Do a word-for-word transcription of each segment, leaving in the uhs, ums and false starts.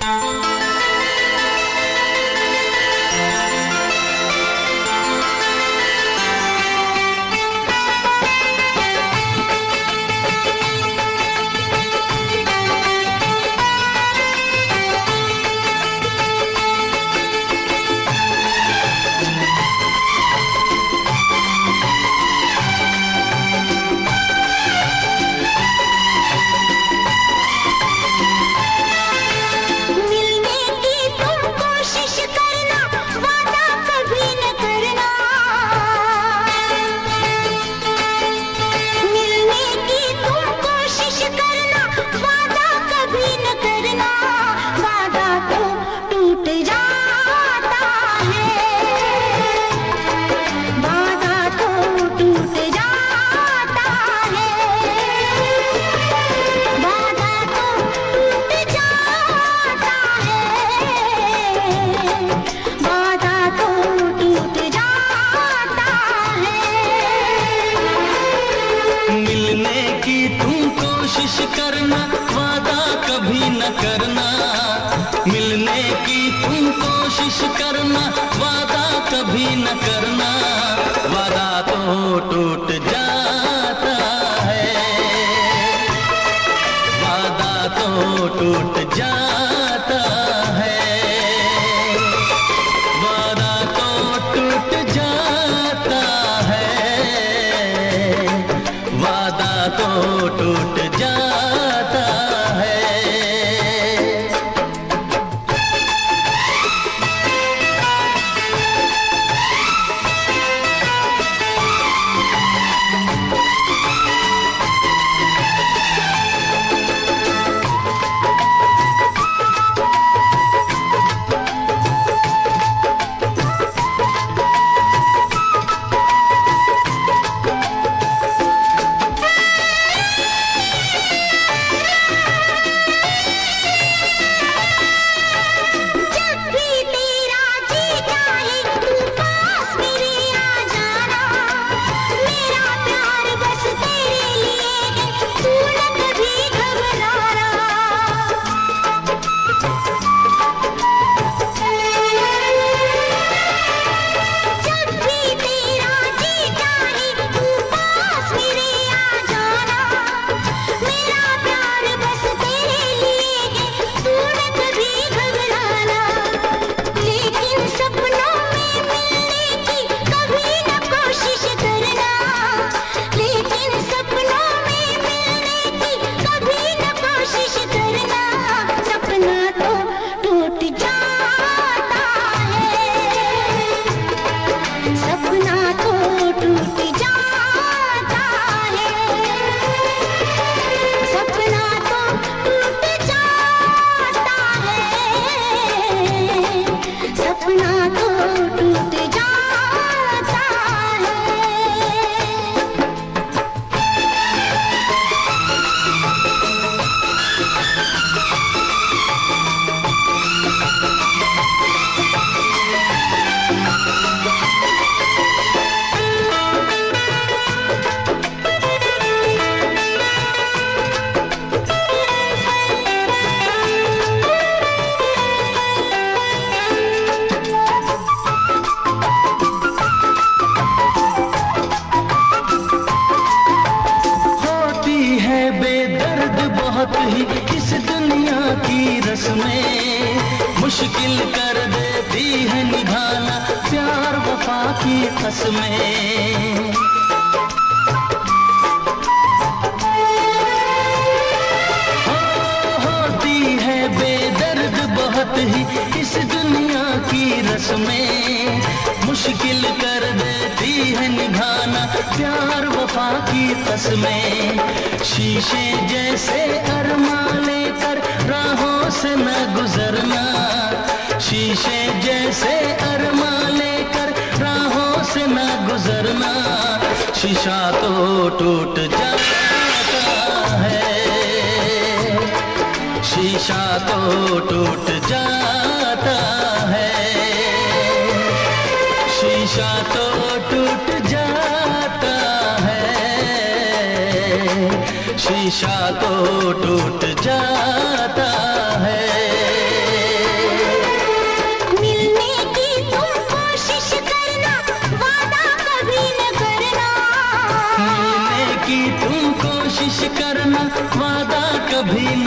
शीशा तो टूट जाता है।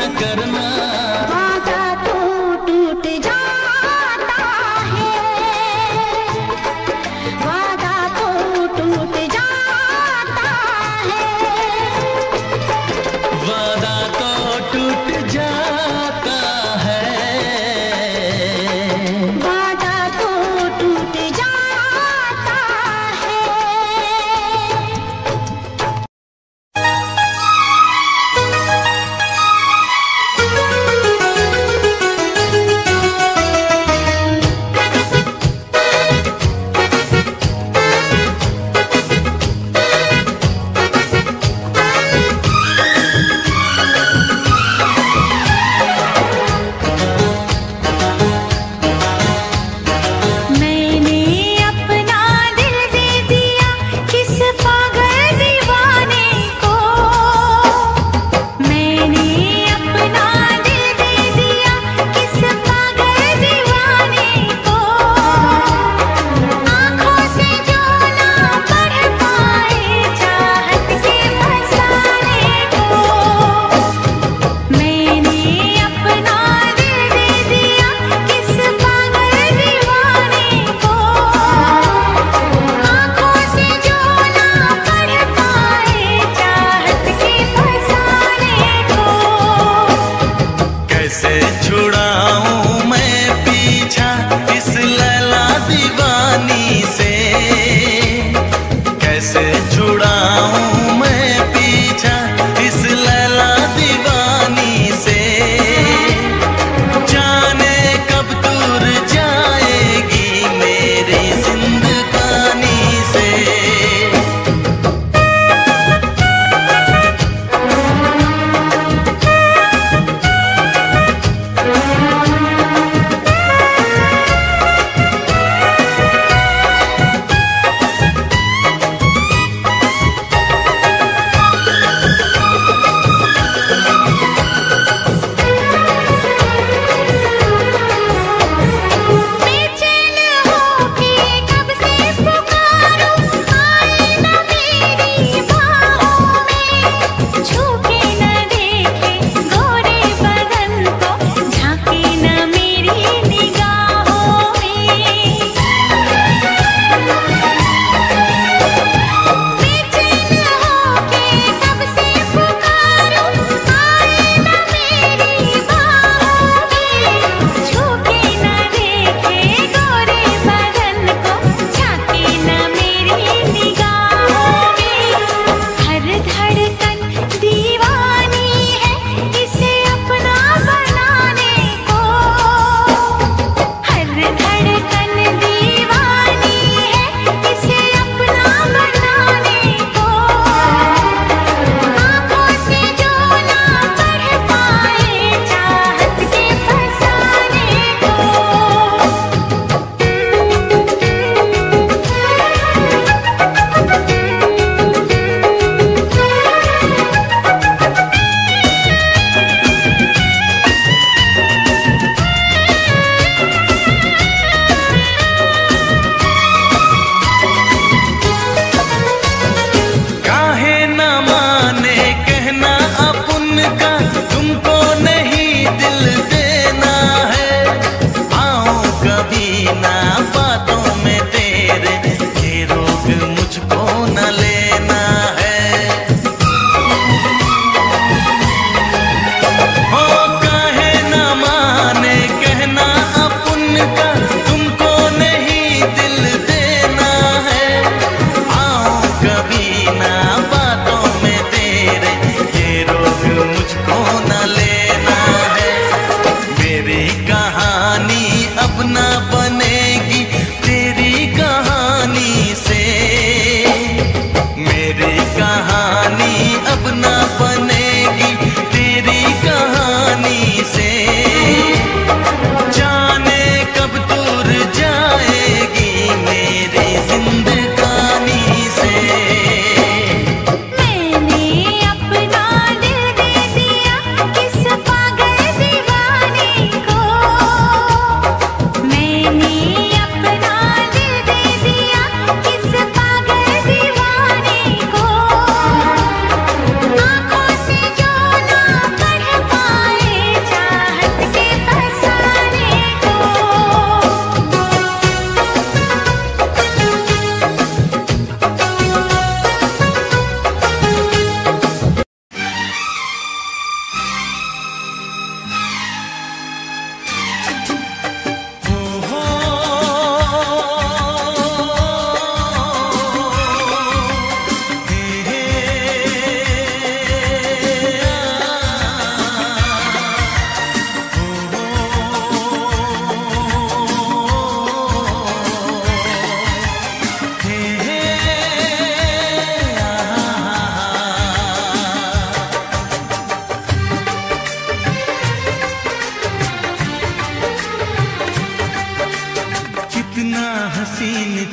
न करना। वादा तो टूट जाता है, वादा तो टूट जाता है, वादा तो टूट जाता है, वादा तो टूट जाता है। मैंने अपना दिल दे दिया किस पागल दीवाने को, मैंने अपना दिल दे दिया किस पागल दीवाने को। आँखों से जो ना पढ़ पाए चाहत के फसाने को, मैंने अपना दिल दे दिया किस पागल दीवाने को। आँखों से जो ना पढ़ पाए चाहत के फसाने को। कैसे छुड़ाऊं मैं पीछा इस लैला दीवानी से, कैसे छुड़ाऊं मैं पीछा इस लैला दीवानी से। जाने कब दूर जाएगी मेरी जिंदगानी से। बेचैन होके कब से पुकारूं, आए न मेरी बाहों में। झुके न देखे गोरे बदन को, झांके न मेरी निगाहों में। बेचैन होके कब से पुकारूं, आए न मेरी बाहों में। झुके न देखे गोरे बदन को, झांके न मेरी निगाहों में। हर धड़कन दीवानी है इसे अपना बनाने को, हर धड़कन दीवानी है इसे अपना बनाने को। आँखों से जो ना पढ़ पाए चाहत के फसाने को। काहे न माने कहना अपन का, तुमको नहीं दिल देना है। आऊं कभी ना बातों में तेरे, ये रोग मुझको न लेना है। ओ काहे न माने कहना अपन का, तुमको नहीं दिल देना है। आऊं कभी ना बातों में तेरे, ये रोग मुझको न लेना है। मेरी कहानी अब ना बनेगी तेरी कहानी से, मेरी कहानी अब ना बनेगी तेरी कहानी से। जाने कब दूर जाएगी मेरी जिंदगानी से। मैंने अपना दिल दे दिया किस पागल दीवाने को।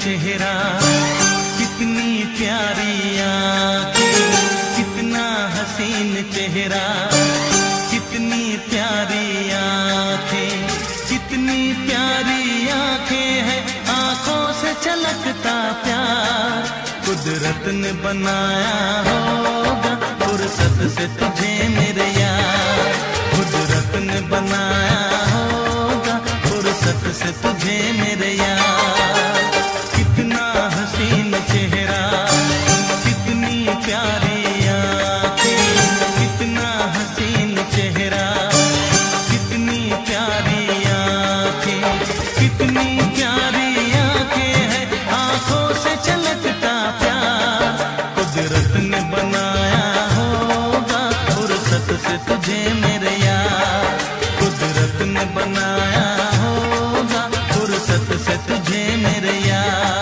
चेहरा, कितनी प्यारी आंखें, कितना हसीन चेहरा, कितनी प्यारी आंखें, कितनी प्यारी आंखें हैं, आंखों से छलकता प्यार कुदरत ने बनाया होगा फुर्सत से तुझे मेरे यार, कुदरत ने बनाया होगा फुर्सत से तुझे मेरे यार। कितना हसीन चेहरा, कितनी प्यारी आंखें, कितना हसीन चेहरा, कितनी प्यारी आंखें, कितनी प्यारी आंखें हैं, आंखों से छलकता प्यार कुदरत ने बनाया होगा फुर्सत से तुझे मेरे यार, कुदरत ने बनाया होगा फुर्सत से तुझे मेरे यार।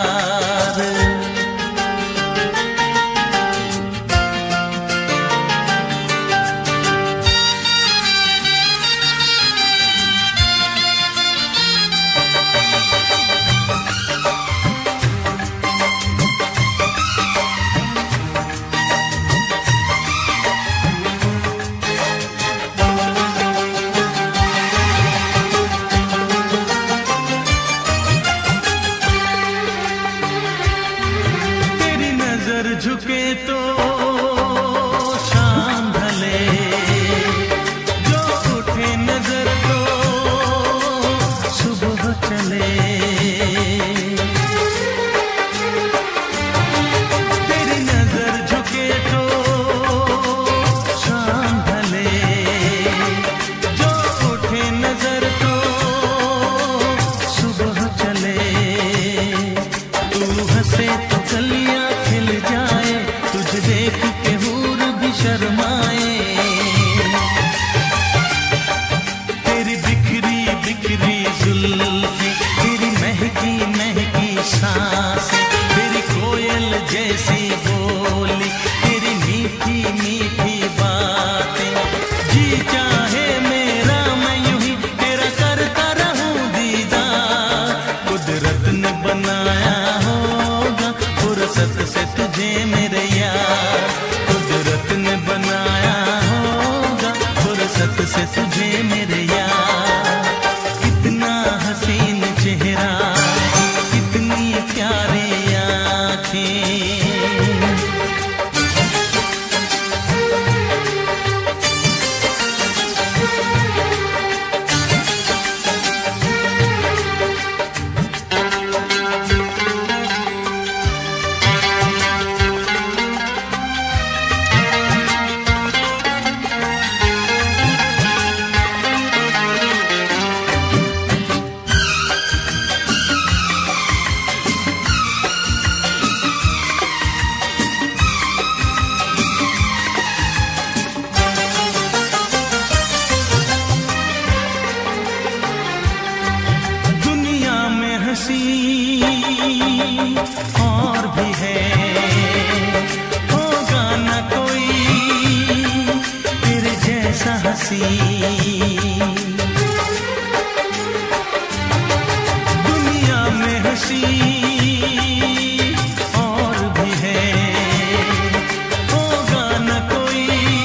झुके तो शाम ढले, जो उठे नजर तो सुबह चले, तेरी नजर झुके तो शाम ढले, जो उठे नजर तो सुबह चले, तू हंसे तो कलियां खिल जाए, तुझे देख के हूर भी शर्माए, तेरी बिखरी बिखरी जुल्फें, तेरी महकी महकी सांसें, तेरी कोयल जैसी बोली, तेरी मीठी मीठी बातें, जी चाहे मेरा मैं यूं ही तेरा करता रहूं दीदार, कुदरत ने बनाया होगा फुर्सत से तुझे मेरे यार, कुदरत ने बनाया होगा फुर्सत से तुझे मेरे यार। कितना हसीन चेहरा, कितनी प्यारी आंखें, हंसी और भी है, होगा न कोई तेरे जैसा हंसी, दुनिया में हंसी और भी है, होगा न कोई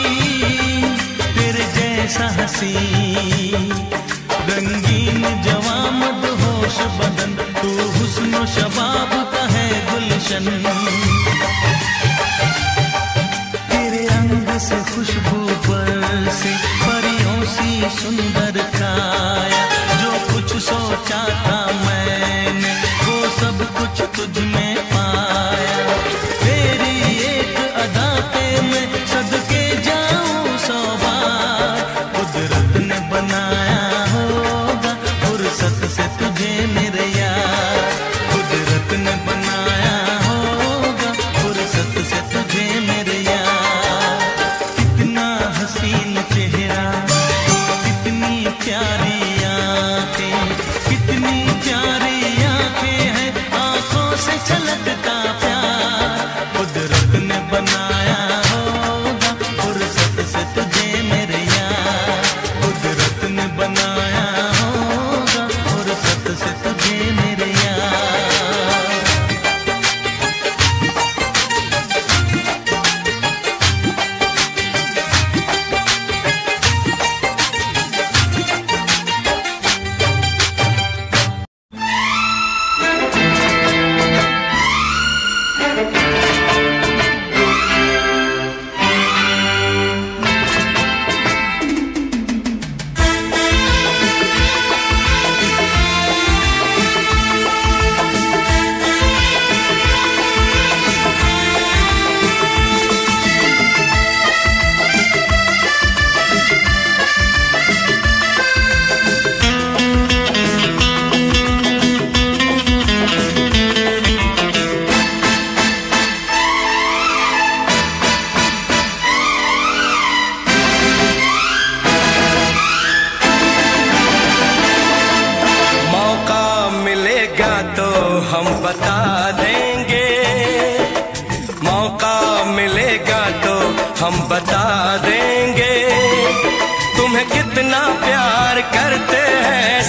तेरे जैसा हंसी, रंगीन जवां मदहोश बदन, तू हुस्न शबाब का है गुलशन, तेरे अंग से खुशबू बरसे, परियों सी सुंदर काया, जो कुछ सोचा था मैंने वो सब कुछ तुझ में पाया, तेरी एक अदा पे मैं सदके जाऊं सौ बार, कुदरत ने बनाया होगा फुर्सत से तुझे मेरे यार, कुदरत ने बनाया होगा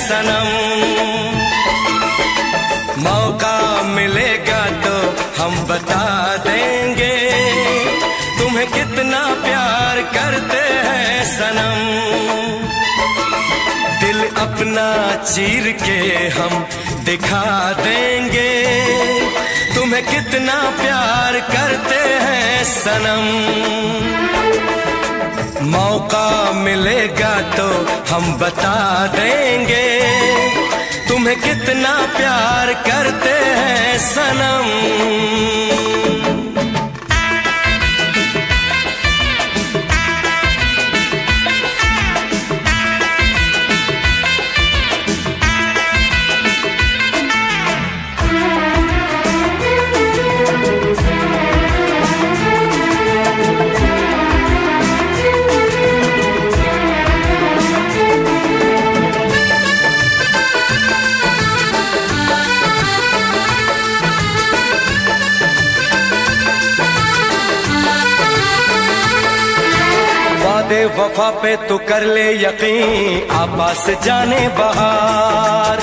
सनम। मौका मिलेगा तो हम बता देंगे तुम्हें कितना प्यार करते हैं सनम। दिल अपना चीर के हम दिखा देंगे तुम्हें कितना प्यार करते हैं सनम। मौका मिलेगा तो हम बता देंगे तुम्हें कितना प्यार करते हैं सनम। वादे वफा पे तू कर ले यकीन, आपा से जाने बहार।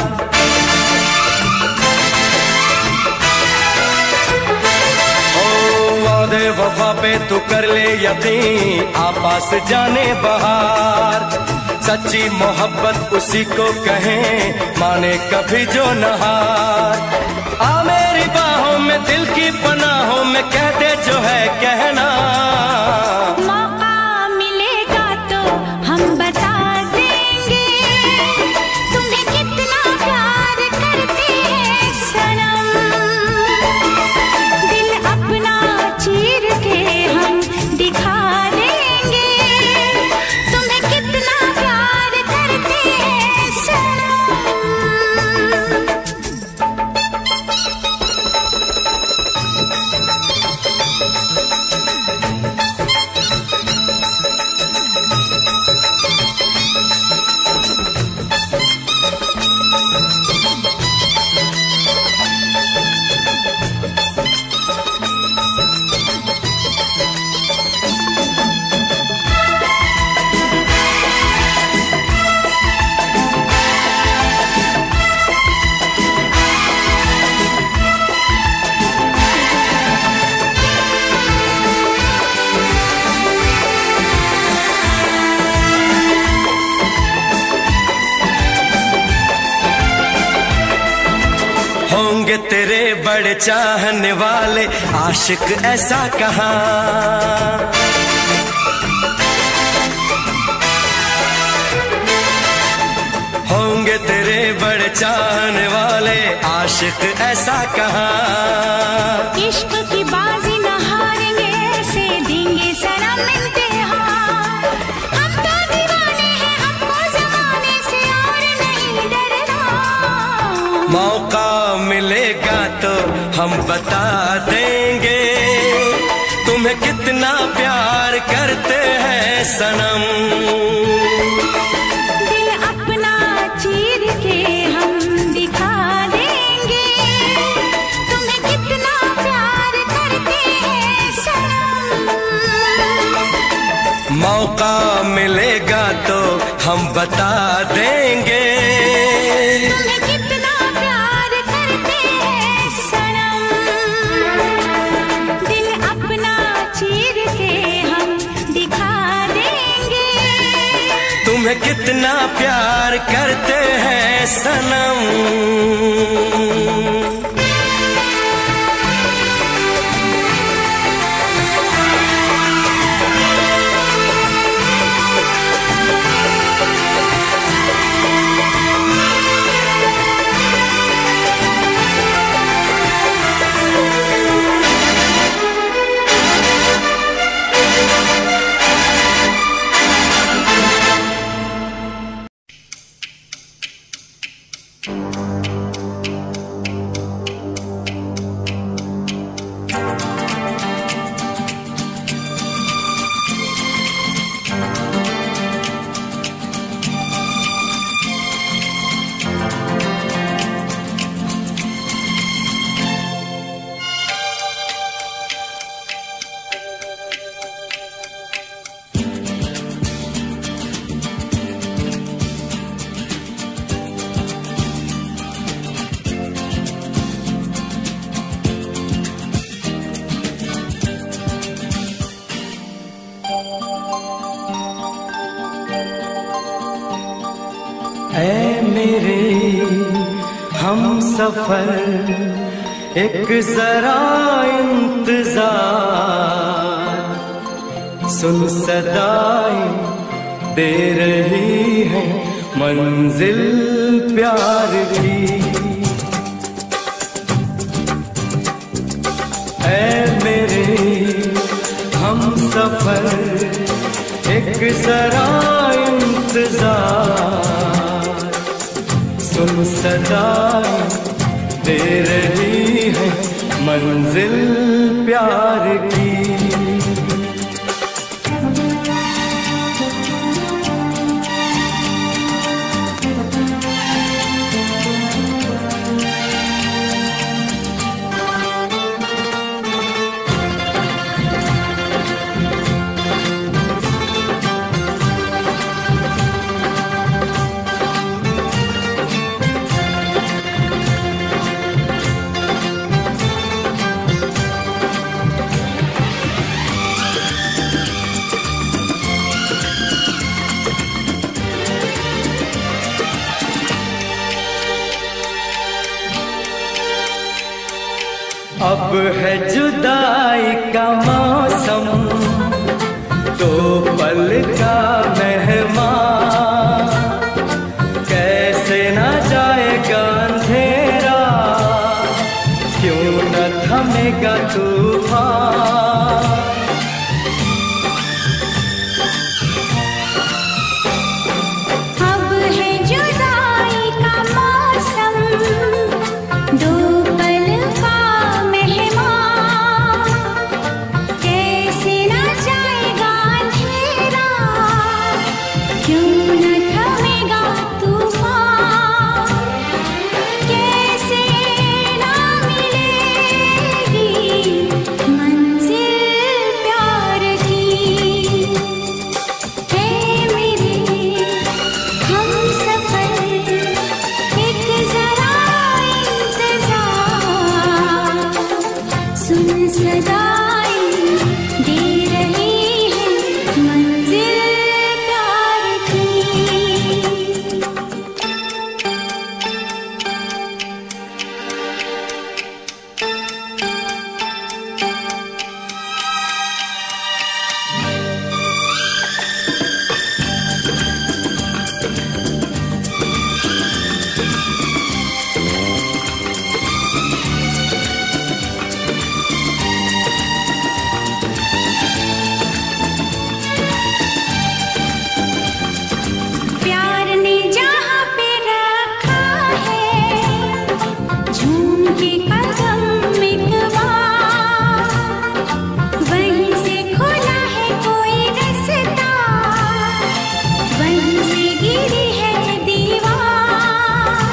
ओ वादे वफा पे तू कर ले यकीन, आपा से जाने बहार। सच्ची मोहब्बत उसी को कहें, माने कभी जो नहार। आ मेरी बाहों में दिल की पनाहों में कह दे जो है कहना। होंगे तेरे बड़े चाहने वाले आशिक ऐसा कहाँ। होंगे तेरे बड़े चाहने वाले आशिक ऐसा कहाँ। इश्क की बाजी न हारेंगे, ऐसे देंगे सनम इम्तिहान। हम तो दीवाने हैं, हमको जमाने से और नहीं डरना। मौका मिलेगा तो हम बता देंगे तुम्हें कितना प्यार करते हैं सनम। दिल अपना चीर के हम दिखा देंगे तुम्हें कितना प्यार करते हैं सनम। मौका मिलेगा तो हम बता देंगे तुम्हें कितना प्यार करते हैं सनम। दिल अपना चीर के हम दिखा देंगे तुम्हें कितना प्यार करते हैं सनम। हम सफर एक जरा इंतजार, सुन सदाएं दे रही है मंजिल प्यार की। ऐ मेरे हम सफर एक जरा इंतजार, सुन सदाएं दे रही है मंजिल प्यार की। अब है जुदाई का मौसम, दो पल का मेहमान, कैसे ना जाएगा अंधेरा, क्यों न थमेगा तूफान। अब है जुदाई का मौसम, दो पल का मेहमान, कैसे ना जाएगा अंधेरा, क्यों न थमेगा तूफान। कैसे ना मिलेगी मंजिल प्यार की। है मेरे हम सफर एक जरा इंतजार, सुन सदाएं दे रही है मंजिल प्यार की। प्यार ने जहाँ पे रखा है, झूम के कदम एक बार, वहीं से खुला है कोई रास्ता, वहीं से गिरी है दीवार।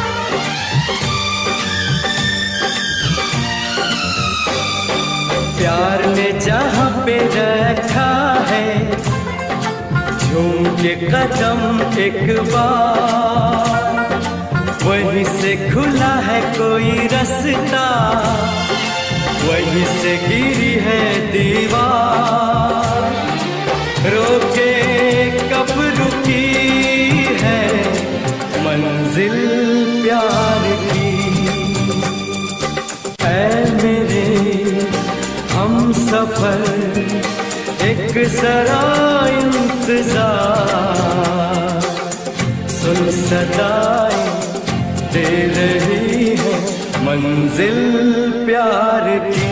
प्यार ने जहाँ पे रखा है, झूम के कदम एक बार, वहीं से खुला है कोई रास्ता, वहीं से गिरी है दीवार। रोके कब रुकी है मंजिल प्यार की। ऐ मेरे हम सफर एक जरा इंतजार, सुन सदाएं दे रही है मंजिल प्यार की।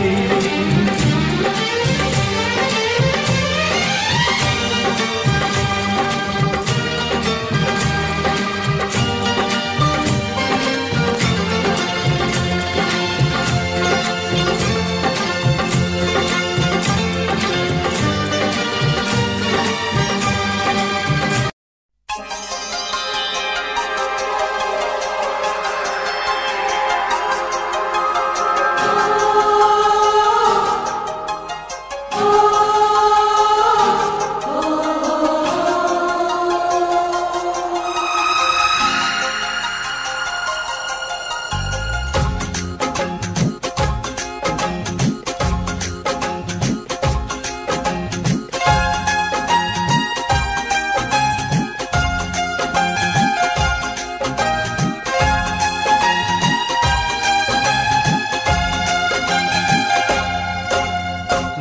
ओ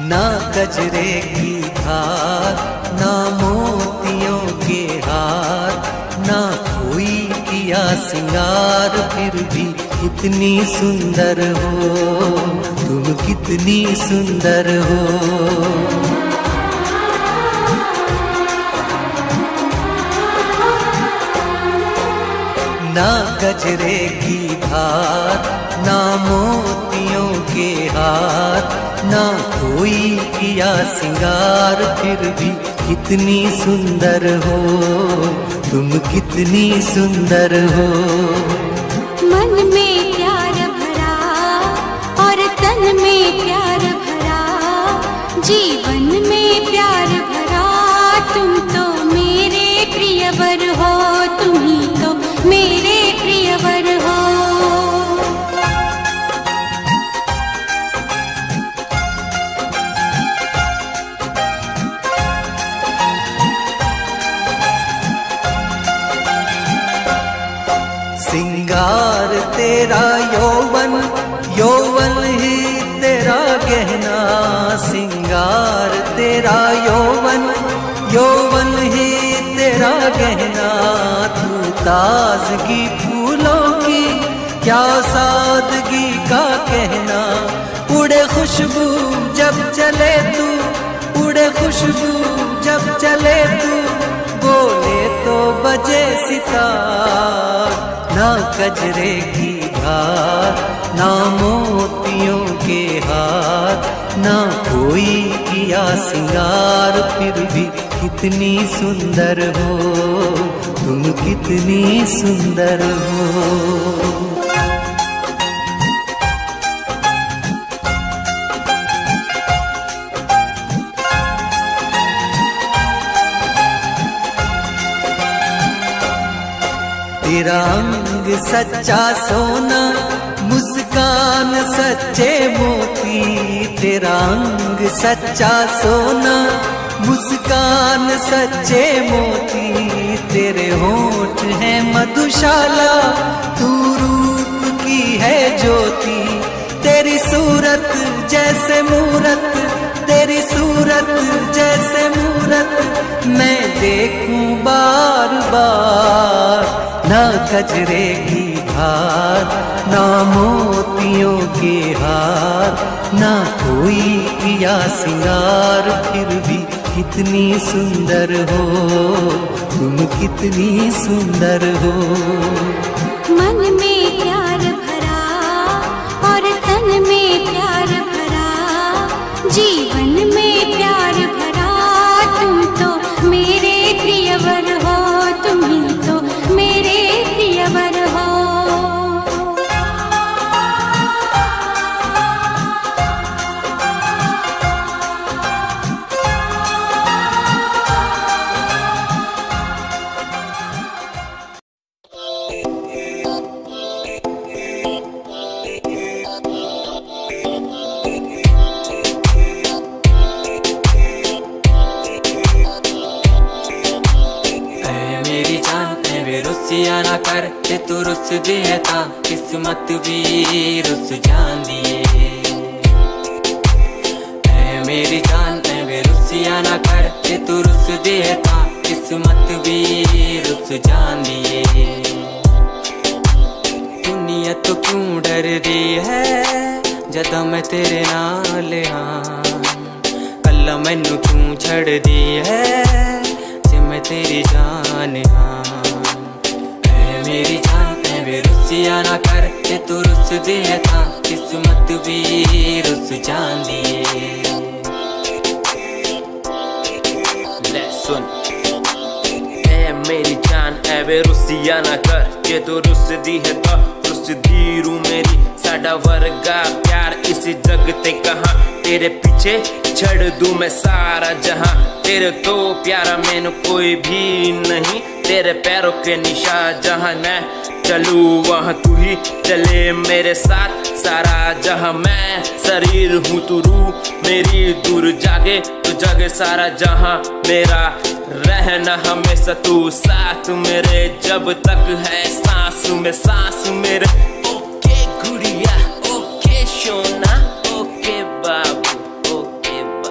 ना गजरे की धार, ना मोतियों के हार, ना कोई किया सिंगार, फिर भी कितनी सुंदर हो तुम, कितनी सुंदर हो। ना गजरे की धार, ना मोतियों के हार, ना कोई किया सिंगार, फिर भी कितनी सुंदर हो तुम, कितनी सुंदर हो। मन में प्यार भरा और तन में प्यार भरा, जीवन में प्यार भरा, तुम तो मेरे प्रियवर हो, तुम ही तो मेरे प्रियवर हो। सिंगार तेरा यौवन, यौवन ही तेरा गहना, सिंगार तेरा यौवन, यौवन ही तेरा गहना। तू ताजगी फूलों की, क्या सादगी का कहना, उड़े खुशबू जब चले तू, उड़े खुशबू जब चले तू, बोले तो बजे सितार। ना गजरे की धार, ना मोतियों के हार, ना कोई किया सिंगार, फिर भी कितनी सुंदर हो तुम, कितनी सुंदर हो। तेरा अंग सच्चा सोना, मुस्कान सच्चे मोती, तेरा अंग सच्चा सोना, मुस्कान सच्चे मोती, तेरे होंठ हैं मधुशाला, तू रूप की है ज्योति, तेरी सूरत जैसे मूरत, तेरी सूरत जैसे मूरत, मैं देखूं बार बार। ना गजरे की धार, ना मोतियों के हार, ना कोई किया सिंगार, फिर भी कितनी सुंदर हो तुम, कितनी सुंदर हो। मन में प्यार भरा और तन में प्यार भरा, जीवन में प्यार भरा, तुम तो मेरे प्रियवर हो, तुम ही तो मेरे प्रियवर हो। ना कर ते तू रुस दिए ता किस्मत भी रुस जान दिए। ऐ मेरी जान ऐ वे रुसिया ना कर ते तू रुस दिए ता किस्मत भी रुस जान दिए। दुनिया तो क्यों डर दी है जदा मैं तेरे नाल हाँ, कल्ला मैनू क्यों छड़ दी है जे मैं तेरी जान हाँ। मेरी जान ऐ वे रुसिया ना कर के तू रुस दिए था किस्मत भी रुस जान दिए। ले सुन ऐ मेरी जान ऐ वे रुसिया ना कर के तू रुस दी है तो रुस दी रू मेरी साडा वर्गा प्यार इस जग ते कहाँ तेरे पीछे छड़ दूं मैं सारा जहां। तेरे तो प्यारा मैनू कोई भी नहीं, तेरे पैरों के निशान जहां मैं चलूं वहां तू ही चले मेरे साथ। सारा जहां मैं शरीर हूँ तू रूह मेरी दूर जागे तो जागे सारा जहां मेरा। रहना हमेशा तू साथ मेरे जब तक है सांस में सांस मेरे। ओके गुड़िया ओके सोना ओके बाबू ओके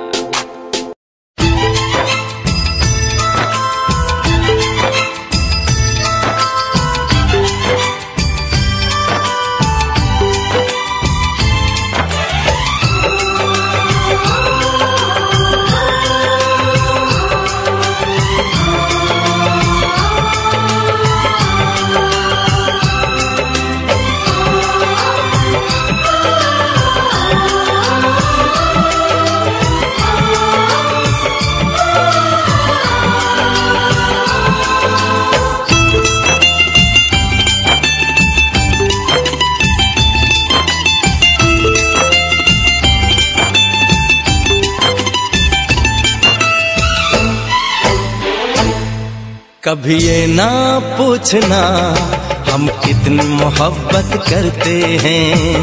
कभी ये ना पूछना हम कितनी मोहब्बत करते हैं,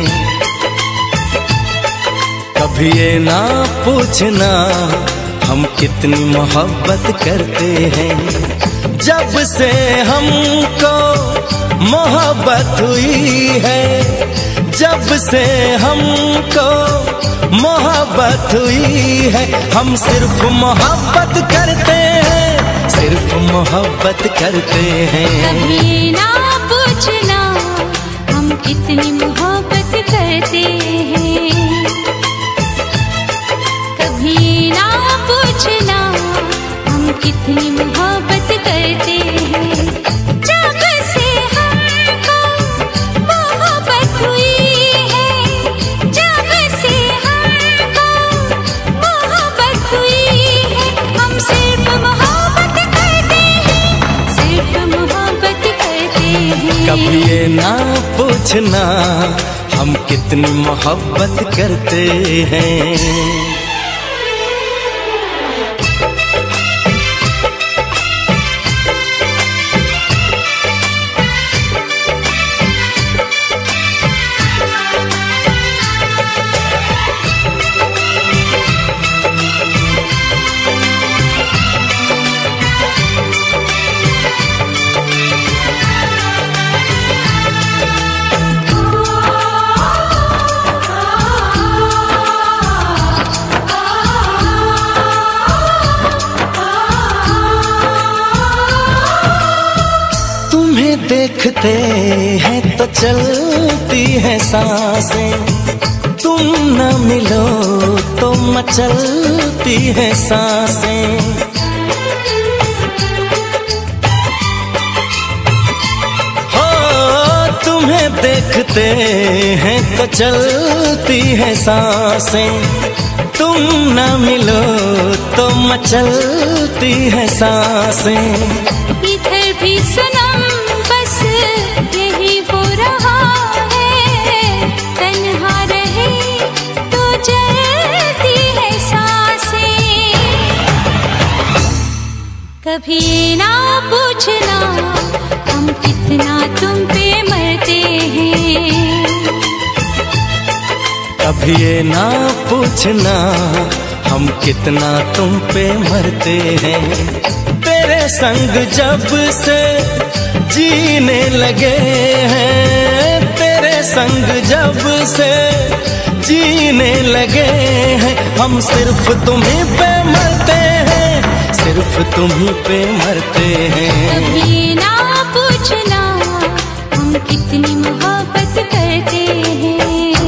कभी ये ना पूछना हम कितनी मोहब्बत करते हैं। जब से हमको मोहब्बत हुई है, जब से हमको मोहब्बत हुई है, हम सिर्फ मोहब्बत करते हैं, सिर्फ मोहब्बत करते हैं। कभी ना पूछना हम कितनी मोहब्बत करते हैं, कभी ना पूछना हम कितनी मोहब्बत करते हैं। जब से हमको मोहब्बत हुई है, जब से हमको मोहब्बत हुई है, हम सिर्फ मोहब्बत करते हैं, सिर्फ मोहब्बत करते हैं। कभी ये ना पूछना हम कितनी मोहब्बत करते हैं। देखते हैं तो चलती है सांसें, तुम न मिलो तो मचलती है सांसें। हो तुम्हें देखते हैं तो चलती है सांसें, तुम न मिलो तो मचलती है सांसें। इधर भी सनम बस यही हो रहा है, तन्हा रहे तो जलती है सांसें। कभी ना पूछना हम कितना तुम पे मरते हैं, कभी ये ना पूछना हम कितना तुम पे मरते हैं। तेरे संग जब से जीने लगे हैं, तेरे संग जब से जीने लगे हैं, हम सिर्फ तुम्हीं पे मरते हैं, सिर्फ तुम्हीं पे मरते हैं। कभी ना पूछना हम कितनी मोहब्बत करते हैं।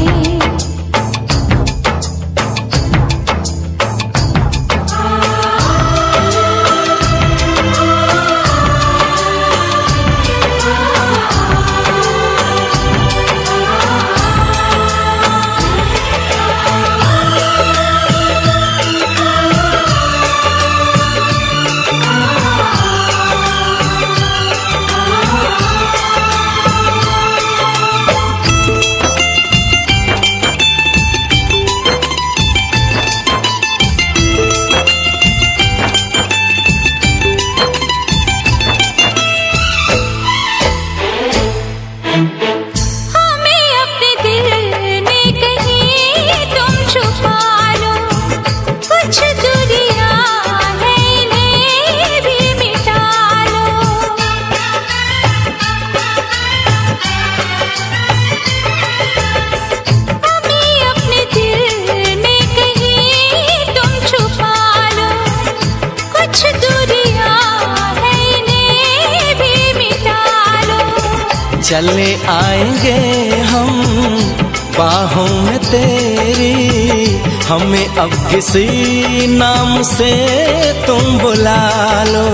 चले आएंगे हम बाहों में तेरी, हमें अब किसी नाम से तुम बुला लो।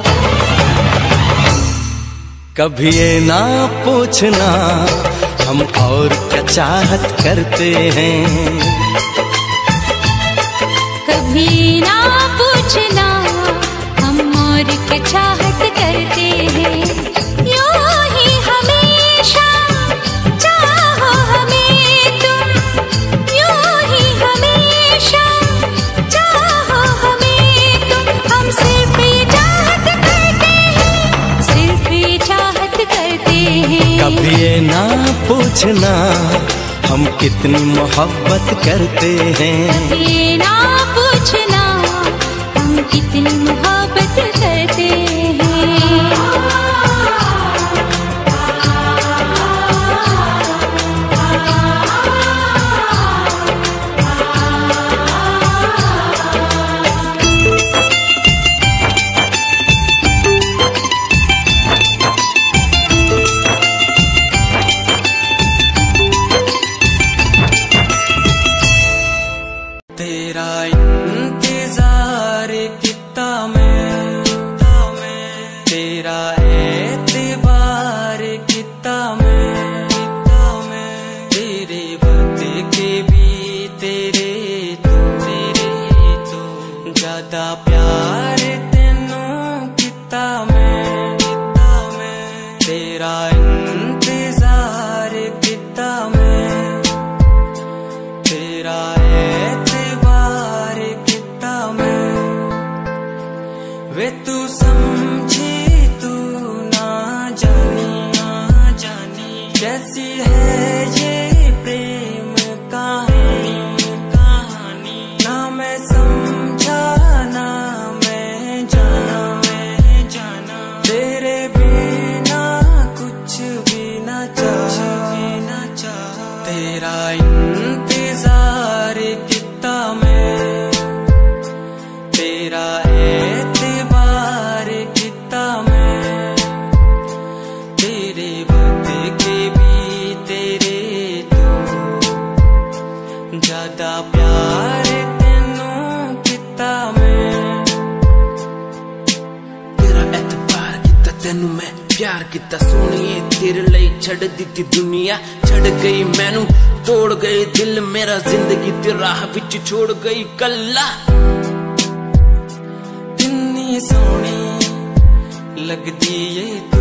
कभी ये ना पूछना हम और क्या चाहत करते हैं, कभी ना पूछना हम और क्या चाहत करते हैं। यूं ही हमेशा चाहो हमें तुम, यूं ही हमेशा चाहो हमें तुम, हम सिर्फ ये चाहत करते हैं, पूछना हम कितनी मोहब्बत करते हैं। ये ना पूछना हम कितनी मोहब्बत करते हैं। तेरा इंतजार कितना मैं, तेरा एतबार कितना मैं, तेरे वक्त के भी तेरे तो तेरे तो ज्यादा प्यार तेनू कितना मैं, तेरा इंतजार कितना मैं, तेरा वे तू समझी तू ना जानी, ना जानी कैसी है ये प्रेम कहानी, कहानी ना मैं समझा ना मैं जाना, मैं जाना तेरे बिना कुछ भी ना चाह, भी ना चाह तेरा इंतजार कितना मैं, तेरा एतबार कितना मैं, तेरे वक्त के भी तेरे तो ज्यादा प्यार तेनू कितना मैं, तेरा एतबार किता तेनू मैं प्यार किता सोनिए, तेरे लिए छड़ दी दुनिया, छड़ गई मैनू तोड़ गई दिल मेरा, जिंदगी तेरी राह विच छोड़ गई कल्ला। कितनी सोहनी लगदी ए तू,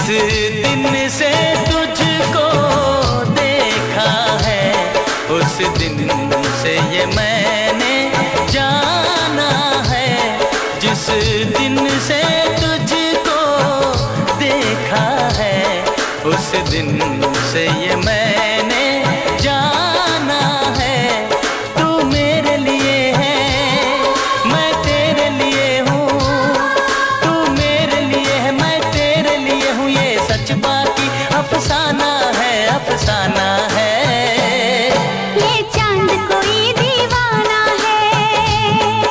दिन से तुझको देखा है उस दिन से ये मैंने जाना है। जिस दिन से तुझको देखा है उस दिन से ये मैंने जाना है। तू मेरे लिए है मैं तेरे लिए हूँ, तू मेरे लिए है मैं तेरे लिए हूँ। ये सच बाकी अफसाना है, अफसाना है। ये चांद कोई दीवाना है,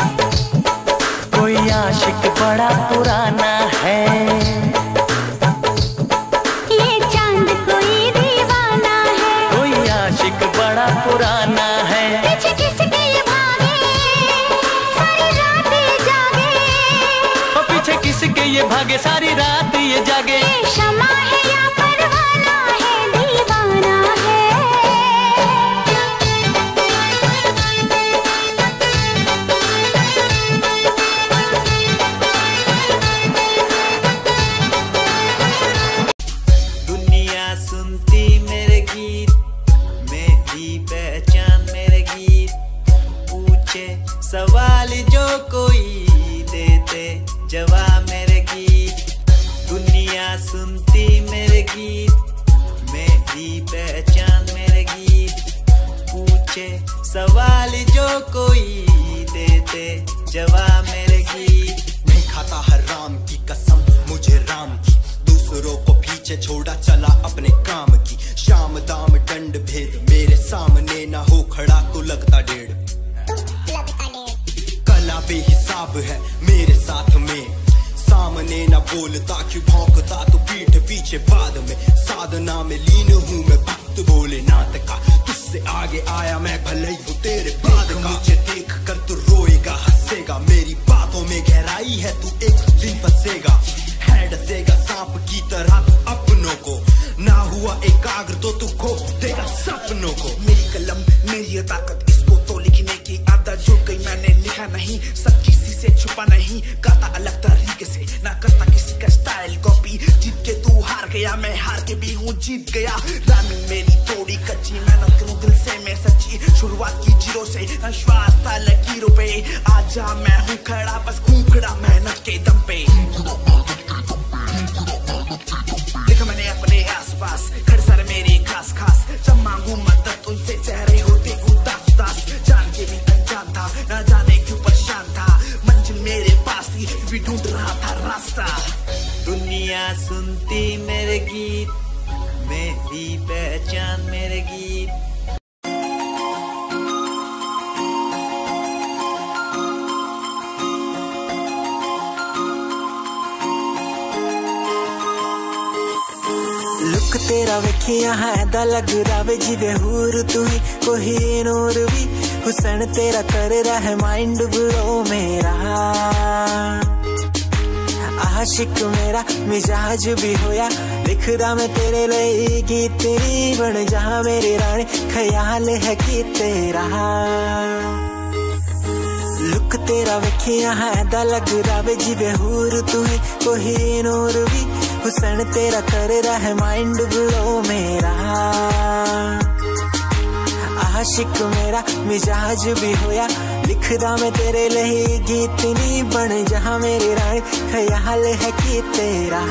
कोई आशिक बड़ा पुराना है। ये चांद कोई दीवाना है, कोई आशिक बड़ा पुराना है। पीछे किसके ये भागे सारी रात ये जागे, और पीछे किसके ये भागे सारी रात ये जागे। ये शमा है या परवाना है, दीवाना है। दुनिया सुनती मेरे गीत, मेरी पहचान मेरे गीत। पूछे सवाल जो कोई देते जवाब मेरे गीत। दुनिया सुनती मेरे गीत, मेरी पहचान मेरे गीत। पूछे सवाल जो कोई देते जवाब मेरे गीत। नहीं खाता हराम की कसम मुझे राम की, दूसरों को पीछे छोड़ा चला अपने काम की। शाम दाम दंड भेद मेरे सामने ना हो खड़ा तो लगता डेढ़। कला बेहिसाब है मेरे साथ में, सामने ना बोलता क्यों भौंकता तो पीठ पीछे बाद में। साधना में लीन हूँ मैं भक्त भोलेनाथ का, तुझसे आगे आया मैं भले ही हूँ तेरे बाद का। मुझे देख कर तू रोएगा हंसेगा, मेरी बातों में गहराई है तू एक दिन फंसेगा। है डसेगा सांप की तरह तू अपनों को, ना हुआ एकाग्र तो तू खो देगा सपनों को। मेरी कलम मेरी ये ताकत, इसको तो लिखने की आदत जुड़ गई। मैंने लिखा नहीं सब किसी से छुपा नहीं, गाता अलग तरीके से ना करता किसी का स्टाइल कॉपी। जीत के तू हार गया मैं हार के भी हूँ जीत गया। रामिंग मेरी थोड़ी कच्ची, मेहनत करूँ दिल से मैं सच्ची। शुरुआत की जीरो से विश्वास था लकीरों पे, आजा मैं हूँ खड़ा बस खून खड़ा मेहनत के दम पे। देखा मैंने अपने आसपास खड़े सारे मेरे खास खास, जब मांगू मदद उनसे चेहरे होते उदास उदास। जान के भी अनजान था ना जाने क्यों परेशान था, मंजिल मेरे पास थी भी ढूंढ रहा था रास्ता। दुनिया सुनती मेरे गीत, मेरी पहचान मेरे गीत। लुक तेरा वेखिया है दा लग रावे जिवे हूर तू ही कोई नूर भी। हुसन तेरा कर रहा है माइंड ब्लो मेरा, आशिक मेरा मिजाज भी होया। लिखदा मैं तेरे लिए गीत तेरी बन जहाँ मेरी रानी, ख्याल है कि तेरा। लुक तेरा वेखिया है दा लग रावे जिवे हूर तू ही कोई नूर भी। हुसन तेरा कर रहा है माइंड ब्लो मेरा, आशिक मेरा मिजाज भी होया। लिखदा मैं तेरे लिए गीत नी बन जहाँ मेरी रानी, ख्याल है कि तेरा।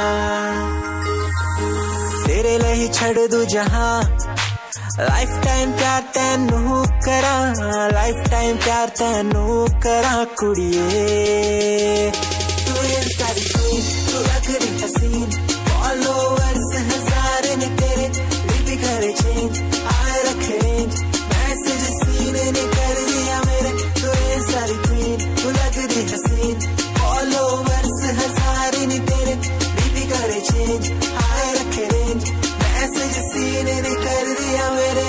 तेरे लिए छड़ दू जहाँ, लाइफ टाइम प्यार तैनू करा, लाइफ टाइम प्यार तैनू करा कुड़िए। तू सारी क्वीन तू लग रही हसीन, फॉलोअर्स हजार ने तेरे भी करे चेंज। आए रखे रेंज मैसेज सीन ने कर दिया मेरे। तू सारी क्वीन तू लग रही हसीन, फॉलोअर्स हजार ने तेरे भी करे चेंज। आए रखे रेंज मैसेज सीन ने कर दिया मेरे।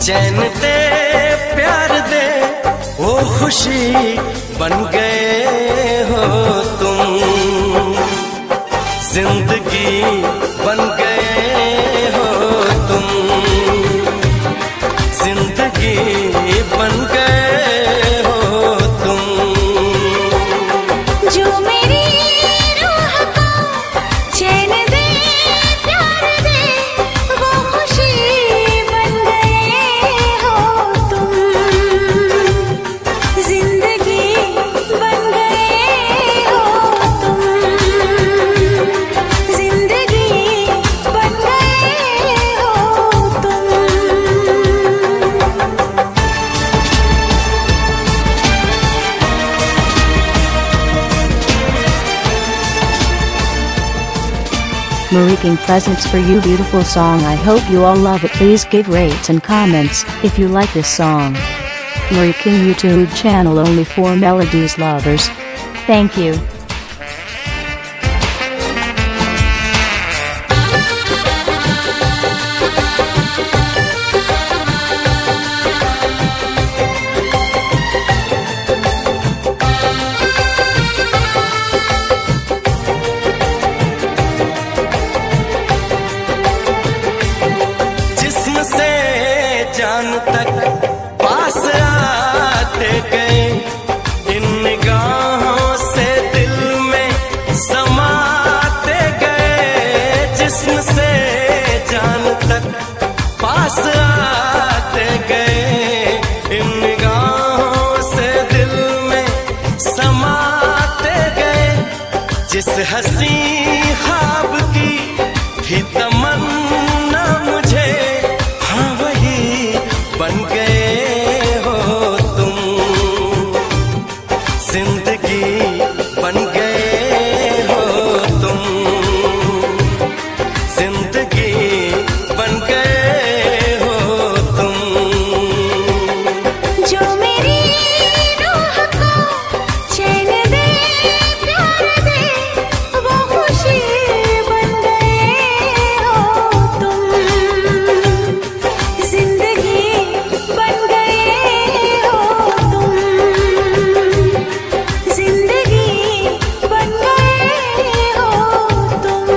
चैन दे प्यार दे वो खुशी बन गए हो तुम, जिंदगी बन गए हो तुम, जिंदगी बन गए हो तुम। जो मेरी रूह को चैन दे प्यार दे वो खुशी बन गए हो तुम, जिंदगी बन गए हो तुम, जिंदगी बन गए हो तुम। Marie King presents for you beautiful song. I hope you all love it. Please give rates and comments if you like this song. Marie King YouTube channel only for melodies lovers. Thank you. जिस्म से जान तक पास आते गए, इन निगाहों से दिल में समाते गए। जिस्म से जान तक पास आते गए, इन निगाहों से दिल में समाते गए। जिस हंसी ख्वाब की थी तमन्ना मुझे, हाँ वही बन गए हो तुम, जिंदगी बन गए हो तुम, जिंदगी बन गए हो तुम। जो मेरी रूह को चैन दे प्यार दे वो खुशी बन गए हो तुम, जिंदगी बन गए हो तुम, जिंदगी बन गए हो तुम।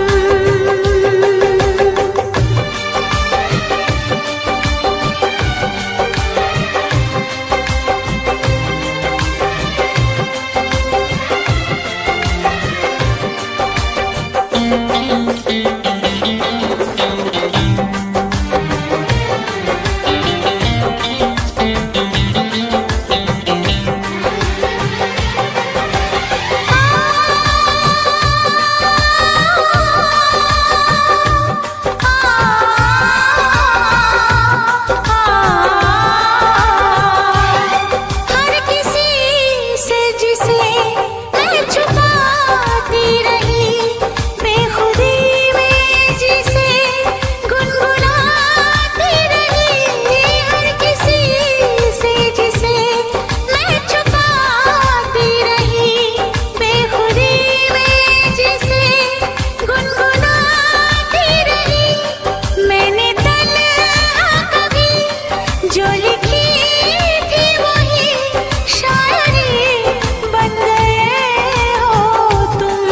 हर किसी से जिसे मैं छुपाती रही, बेखुदी में जिसे गुनगुनाती रही। हर किसी से जिसे मैं छुपाती रही, बेखुदी में जिसे गुनगुनाती रही। मैंने तन्हा कभी जो लिखी थी वही शायरी बन गए हो तुम,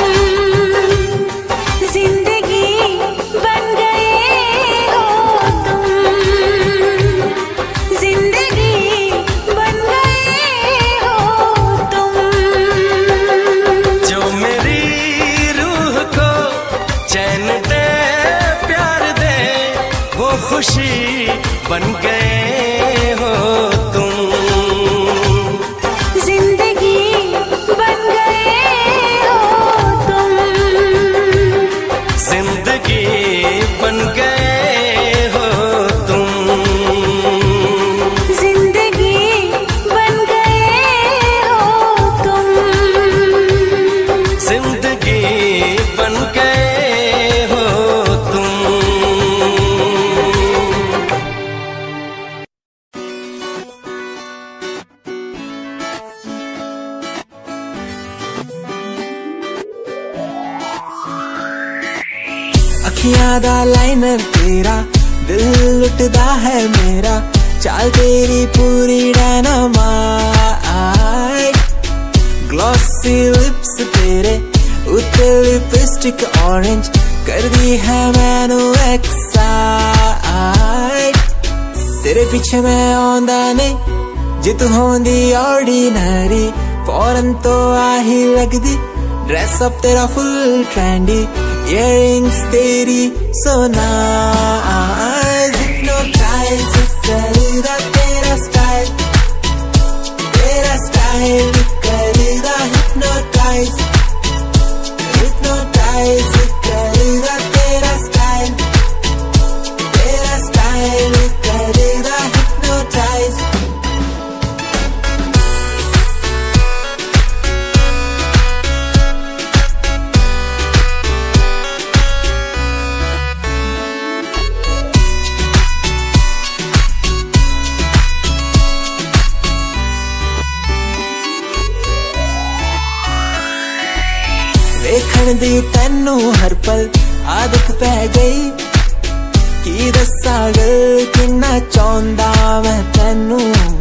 जिंदगी बन गए हो तुम, जिंदगी बन गए हो तुम। जो मेरी रूह को चैन दे प्यार दे वो खुशी बन गए हो तुम, जिंदगी बन गए हो तुम, जिंदगी बन गए हो तुम, जिंदगी बन गए हो तुम। जिंदगी बन गए हो तुम। अखियां दा लाइनर तेरा, दिल लुटदा है मेरा, चाल तेरी पूरी डायनामाइट, ग्लॉसी लिप्स तेरे उत्ते लिपस्टिक ऑरेंज कर दी है मैनू एक्साइट। तेरे पीछे मैं आंदा नहीं जे तू होंदी ऑर्डिनरी, फौरन तो आही लगदी ड्रेस अप तेरा फुल ट्रेंडी, इयररिंग्स तेरी सो नाइस, हिप्नोटाइज करेगा तेरा स्टाइल, तेरा स्टाइल करेगा हिप्नोटाइज, हिप्नोटाइज करेगा तेरा स्टाइल, तेरा स्टाइल करेगा हिप्नोटाइज। देखण दी तैनू हर पल आदत पै गई, की दस्सां गल किन्ना चाहुंदा मैं तैनू।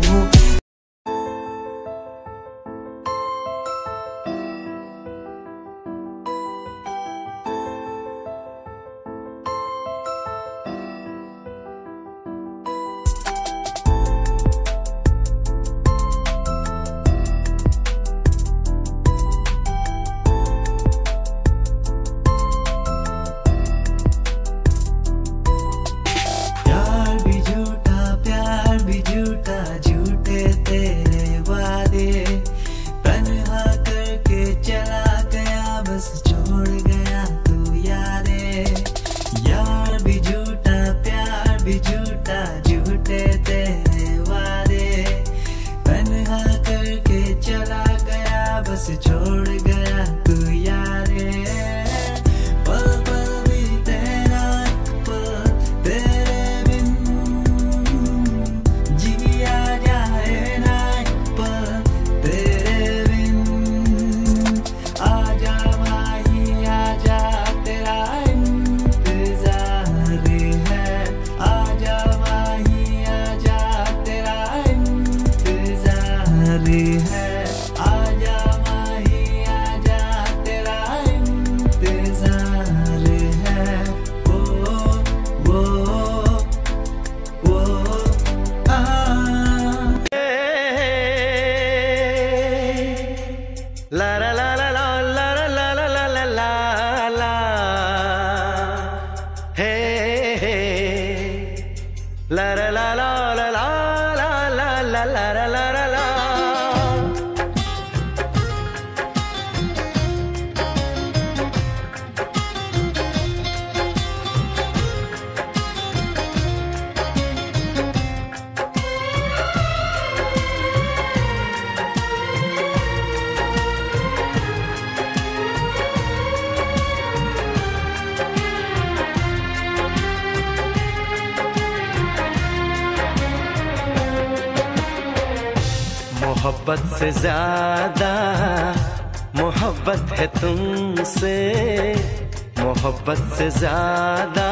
मोहब्बत से ज्यादा मोहब्बत है तुमसे, मोहब्बत से ज्यादा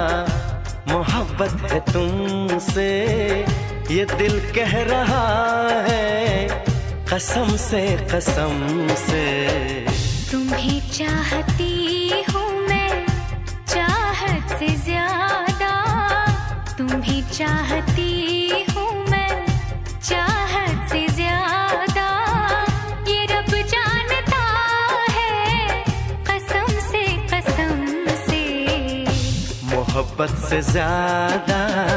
मोहब्बत है तुमसे, ये दिल कह रहा है कसम से कसम से। तुम्हें चाहती हूँ मैं चाहत से ज्यादा, तुम्हें चाहती हूँ मैं चाहत से ज्यादा, ये रब जानता है कसम से कसम से। मोहब्बत से ज्यादा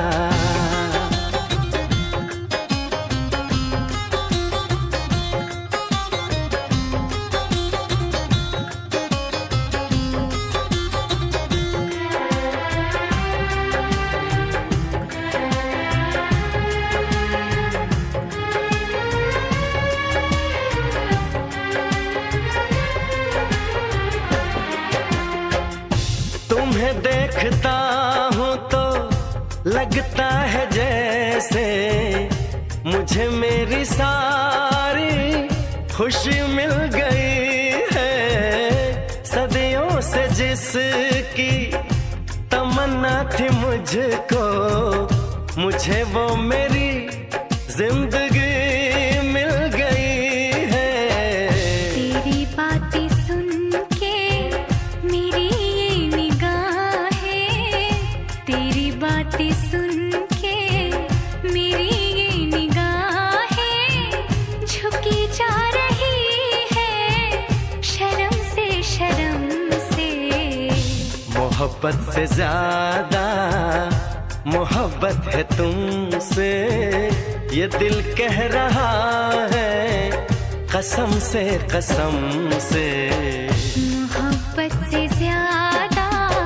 तुम्हें देखता हूँ तो लगता है जैसे मुझे मेरी सारी खुशी मिल गई है। सदियों से जिसकी तमन्ना थी मुझको, मुझे वो मेरी जिंदगी मिल गई है। तेरी बातें सुन के मेरी ये निगाहें, तेरी बातें सुन के मेरी ये निगाहें झुकी जा रही है शर्म से शर्म से। मोहब्बत से ज्यादा मोहब्बत है तुमसे, ये दिल कह रहा है कसम से कसम से। मोहब्बत से ज्यादा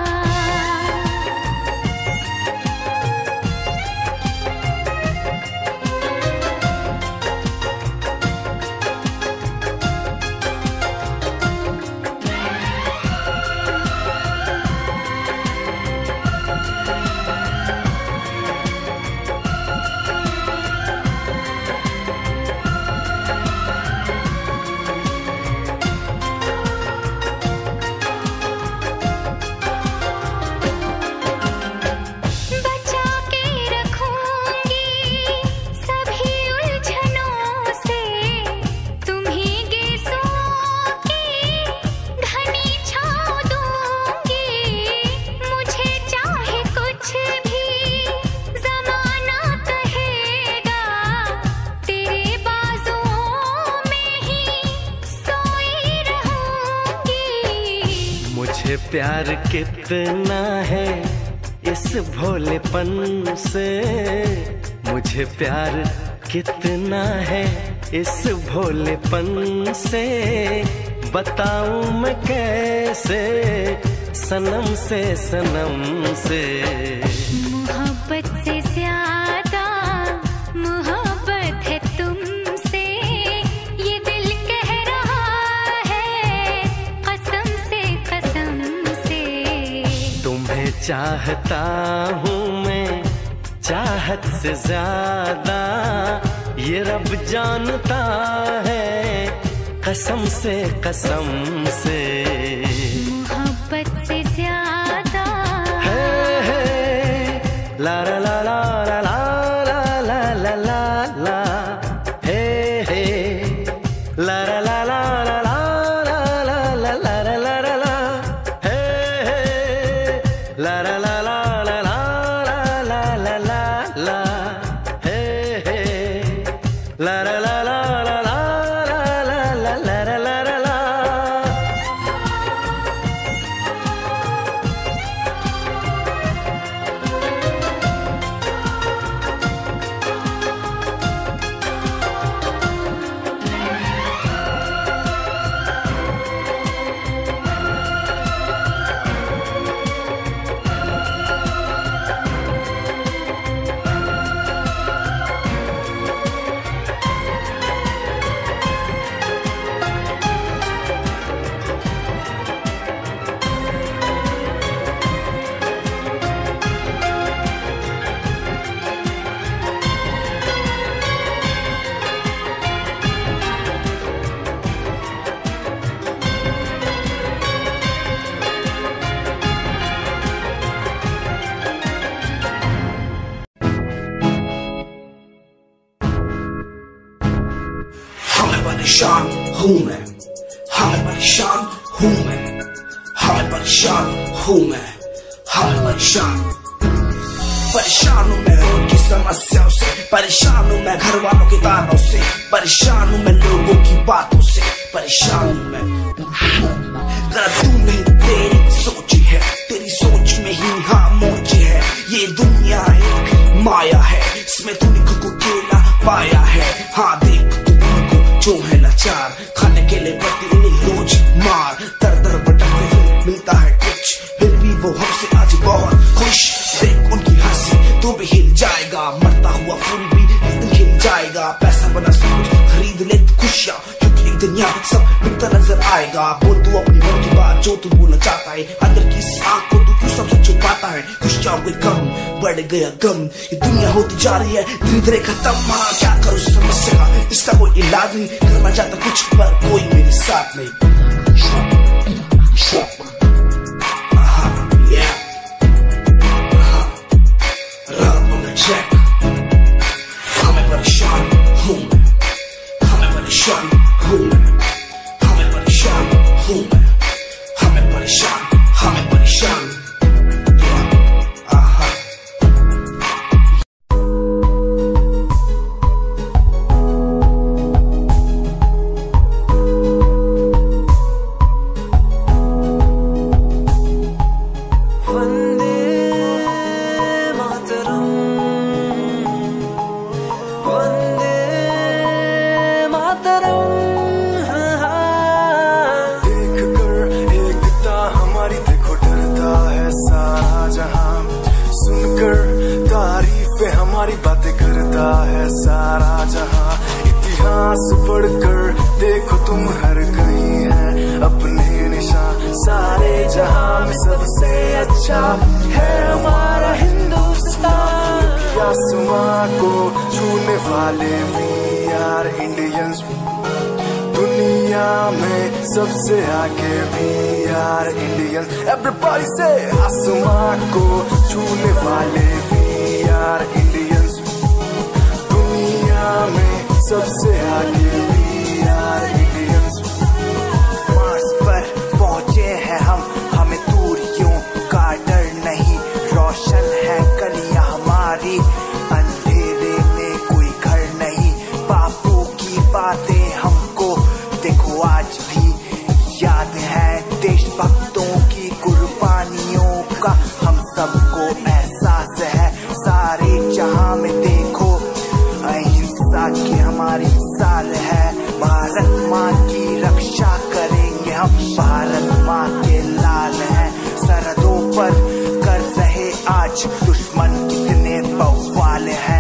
प्यार कितना है इस भोलेपन से, मुझे प्यार कितना है इस भोलेपन से। बताऊं मैं कैसे सनम से सनम से। मोहब्बत से ज्यादा मोहब्बत है तुमसे, ये दिल कह रहा है कसम से कसम से। तुम्हें चाहता हूँ मैं चाहत से ज्यादा, ये रब जानता है कसम से कसम से। मोहब्बत से ज्यादा है, है, ला ला ला ला ला ला ला ला ला ला, हे हे, ला ला ला ला ला ला ला ला ला ला ला ला ला, हे हे, ला ला ला ला ला ला ला ला ला ला, हे हे, ला ला ला ला ला ला ला ला ला ला ला ला। परेशान हूँ मैं, हाय परेशान हूँ मैं, हाय परेशान हूँ मैं, हाय परेशान। परेशान हूँ मैं उनकी समस्याओं से, परेशान हूँ मैं घर वालों के तानों से, परेशान हूँ मैं लोगों की बातों से, परेशान हूँ मैं। जरा तू नहीं तेरी सोच है, तेरी सोच में ही हाँ मोच है। ये दुनिया एक माया है, इसमें तूने खुद को अकेला पाया है। हाँ देख जो है लाचार, खाने के लिए पड़ती उन्हें रोज मार। दर दर भटकते फिर मिलता है कुछ, फिर भी वो हमसे आज बहुत खुश। देख उनकी हंसी तो भी हिल जाएगा, मरता हुआ फूल भी एक दिन खिल जाएगा। पैसा बना सब कुछ खरीद ले खुशियाँ, क्योंकि एक दिन यहाँ सब मिलता नजर आएगा। बोल तू अपनी मन की बात जो तू बोलना चाहता है, अंदर की इस आँख को तू क्यों सबसे छुपाता है। खुशियाँ हुई कम बढ़ गया गम, ये दुनिया होती जा रही है धीरे धीरे खत्म। हाँ क्या करूँ समस्या का, इसका कोई इलाज नहीं। करना चाहता कुछ पर कोई मेरे साथ नहीं। हाँ मैं परेशान का है सारा जहां, इतिहास पढ़कर देखो तुम हर कहीं है अपने निशान। सारे जहां में सबसे अच्छा है हमारा हिंदुस्तान, आसमां को छूने वाले वी आर इंडियंस, दुनिया में सबसे आगे वी आर इंडियंस। एवरीबॉडी से आसमां को छूने वाले वी आर इंडियंस, दुनिया में सबसे आगे वी आर इंडियंस। मार्स पर पहुंचे हैं हम, हमें दूरियों का डर नहीं, रोशन है गलियां हमारी, अंधेरे में कोई घर नहीं। बापू की बातें हमको देखो आज भी याद है, देशभक्तों की कुर्बानियों का हम सबको एहसास है। सारे जहां में देखो अहिंसा की हमारी मिसाल है, भारत माँ की रक्षा करेंगे हम, भारत माँ के लाल हैं। सरहदों पर कर रहे आज दुश्मन कितने बवाल हैं।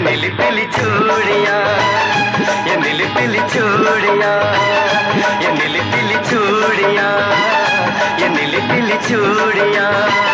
नीली पीली चूड़ियाँ, ये नीली पीली चूड़ियाँ, ये नीली पीली चूड़ियाँ, ये नीली पीली चूड़ियाँ।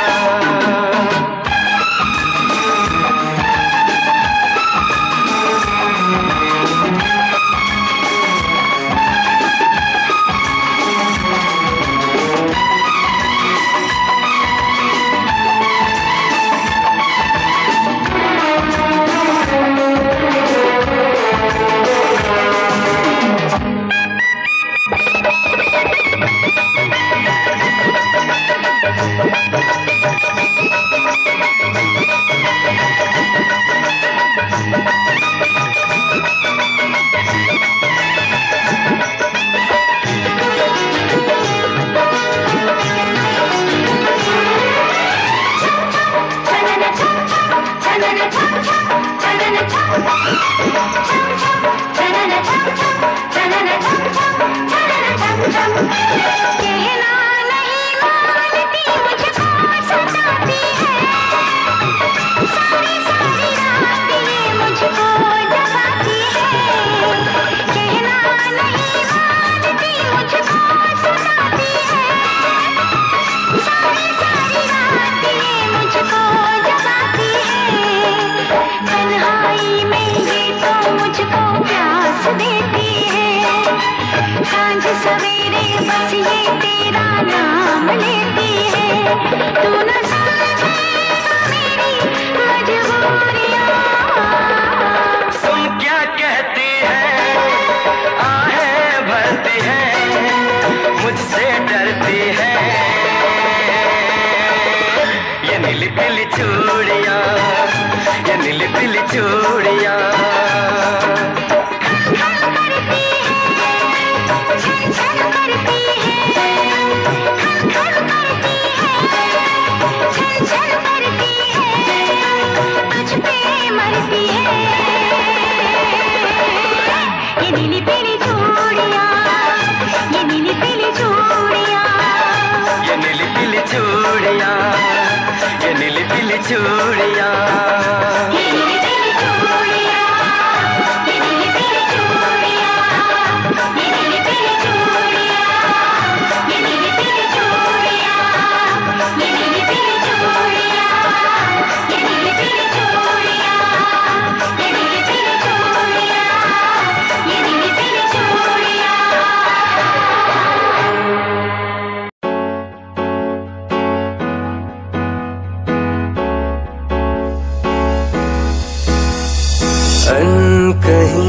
कहीं